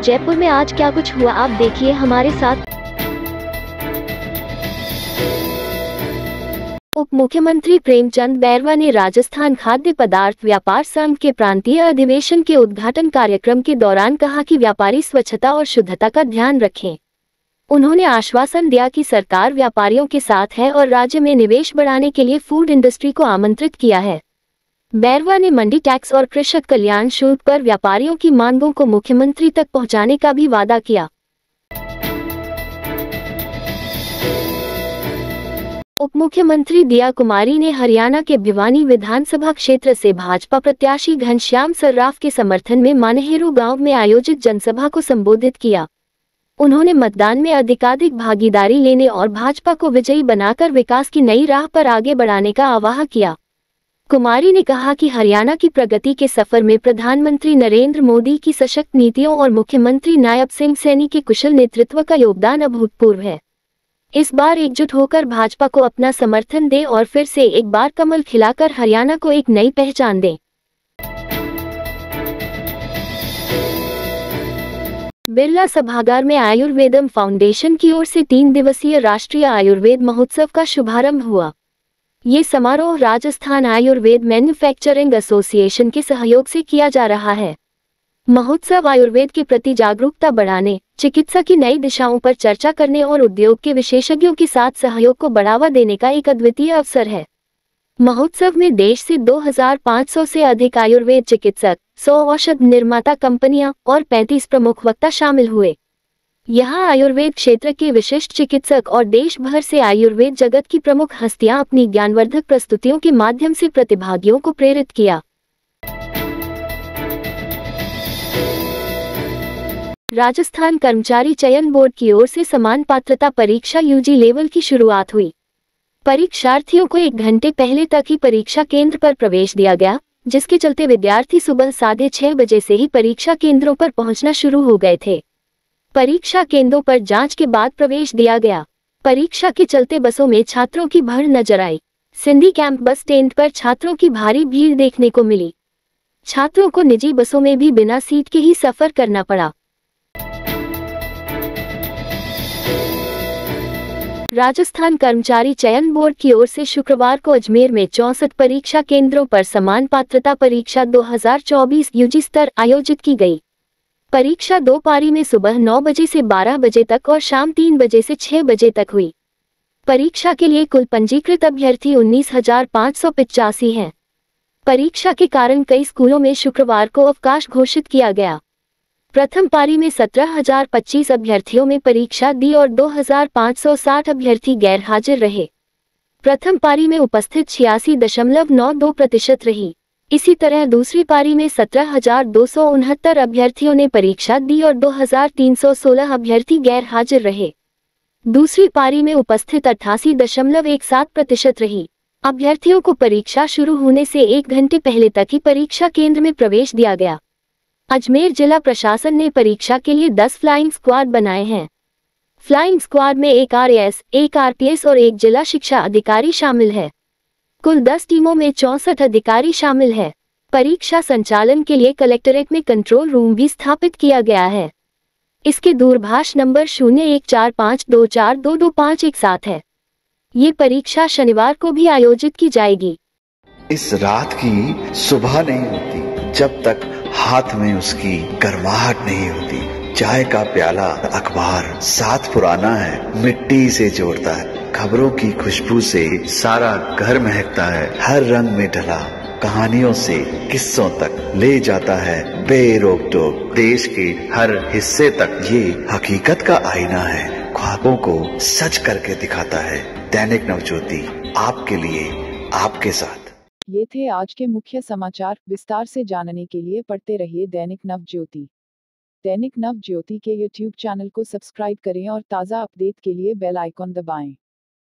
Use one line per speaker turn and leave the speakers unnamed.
जयपुर में आज क्या कुछ हुआ, आप देखिए हमारे साथ। उप मुख्यमंत्री प्रेमचंद बैरवा ने राजस्थान खाद्य पदार्थ व्यापार संघ के प्रांतीय अधिवेशन के उद्घाटन कार्यक्रम के दौरान कहा कि व्यापारी स्वच्छता और शुद्धता का ध्यान रखें। उन्होंने आश्वासन दिया कि सरकार व्यापारियों के साथ है और राज्य में निवेश बढ़ाने के लिए फूड इंडस्ट्री को आमंत्रित किया है। बैरवा ने मंडी टैक्स और कृषक कल्याण शुल्क पर व्यापारियों की मांगों को मुख्यमंत्री तक पहुंचाने का भी वादा किया। उप मुख्यमंत्री दिया कुमारी ने हरियाणा के भिवानी विधानसभा क्षेत्र से भाजपा प्रत्याशी घनश्याम सर्राफ के समर्थन में मानहेरू गांव में आयोजित जनसभा को संबोधित किया। उन्होंने मतदान में अधिकाधिक भागीदारी लेने और भाजपा को विजयी बनाकर विकास की नई राह पर आगे बढ़ाने का आह्वान किया। कुमारी ने कहा कि हरियाणा की प्रगति के सफर में प्रधानमंत्री नरेंद्र मोदी की सशक्त नीतियों और मुख्यमंत्री नायब सिंह सैनी के कुशल नेतृत्व का योगदान अभूतपूर्व है। इस बार एकजुट होकर भाजपा को अपना समर्थन दें और फिर से एक बार कमल खिलाकर हरियाणा को एक नई पहचान दें। बिरला सभागार में आयुर्वेदम फाउंडेशन की ओर से 3 दिवसीय राष्ट्रीय आयुर्वेद महोत्सव का शुभारंभ हुआ। ये समारोह राजस्थान आयुर्वेद मैन्युफैक्चरिंग एसोसिएशन के सहयोग से किया जा रहा है। महोत्सव आयुर्वेद के प्रति जागरूकता बढ़ाने, चिकित्सा की नई दिशाओं पर चर्चा करने और उद्योग के विशेषज्ञों के साथ सहयोग को बढ़ावा देने का एक अद्वितीय अवसर है। महोत्सव में देश से 2500 से अधिक आयुर्वेद चिकित्सक, 100 औषध निर्माता कंपनियां और 35 प्रमुख वक्ता शामिल हुए। यहां आयुर्वेद क्षेत्र के विशिष्ट चिकित्सक और देश भर से आयुर्वेद जगत की प्रमुख हस्तियां अपनी ज्ञानवर्धक प्रस्तुतियों के माध्यम से प्रतिभागियों को प्रेरित किया। राजस्थान कर्मचारी चयन बोर्ड की ओर से समान पात्रता परीक्षा यूजी लेवल की शुरुआत हुई। परीक्षार्थियों को 1 घंटे पहले तक ही परीक्षा केंद्र पर प्रवेश दिया गया, जिसके चलते विद्यार्थी सुबह 6:30 बजे से ही परीक्षा केंद्रों पर पहुंचना शुरू हो गए थे। परीक्षा केंद्रों पर जांच के बाद प्रवेश दिया गया। परीक्षा के चलते बसों में छात्रों की भीड़ नजर आई। सिंधी कैंप बस स्टैंड पर छात्रों की भारी भीड़ देखने को मिली। छात्रों को निजी बसों में भी बिना सीट के ही सफर करना पड़ा। राजस्थान कर्मचारी चयन बोर्ड की ओर से शुक्रवार को अजमेर में 64 परीक्षा केंद्रों पर समान पात्रता परीक्षा 2024 यूजी स्तर आयोजित की गई। परीक्षा 2 पारी में सुबह 9 बजे से 12 बजे तक और शाम 3 बजे से 6 बजे तक हुई। परीक्षा के लिए कुल पंजीकृत अभ्यर्थी 19,585 हैं। परीक्षा के कारण कई स्कूलों में शुक्रवार को अवकाश घोषित किया गया। प्रथम पारी में 17,025 अभ्यर्थियों में परीक्षा दी और 2,560 अभ्यर्थी गैर हाजिर रहे। प्रथम पारी में उपस्थित 86.92% रही। इसी तरह दूसरी पारी में 17,269 अभ्यर्थियों ने परीक्षा दी और 2,316 अभ्यर्थी गैर हाजिर रहे। दूसरी पारी में उपस्थित 88.17% रही। अभ्यर्थियों को परीक्षा शुरू होने से 1 घंटे पहले तक ही परीक्षा केंद्र में प्रवेश दिया गया। अजमेर जिला प्रशासन ने परीक्षा के लिए 10 फ्लाइंग स्क्वाड बनाए हैं। फ्लाइंग स्क्वाड में 1 आरएएस, 1 आरपीएस और 1 जिला शिक्षा अधिकारी शामिल है। कुल 10 टीमों में 64 अधिकारी शामिल है। परीक्षा संचालन के लिए कलेक्ट्रेट में कंट्रोल रूम भी स्थापित किया गया है। इसके दूरभाष नंबर 0145242251 है। ये परीक्षा शनिवार को भी आयोजित की जाएगी।
इस रात की सुबह नहीं होती जब तक हाथ में उसकी गर्माहट नहीं होती। चाय का प्याला, अखबार साथ पुराना है, मिट्टी से जोड़ता है। खबरों की खुशबू से सारा घर महकता है। हर रंग में ढला कहानियों से किस्सों तक ले जाता है बेरोक टोक। देश के हर हिस्से तक ये हकीकत का आईना है। ख्वाबों को सच करके दिखाता है। दैनिक नवज्योति, आपके लिए, आपके साथ।
ये थे आज के मुख्य समाचार। विस्तार से जानने के लिए पढ़ते रहिए दैनिक नवज्योति। दैनिक नवज्योति के YouTube चैनल को सब्सक्राइब करें और ताज़ा अपडेट के लिए बेल आइकॉन दबाएं।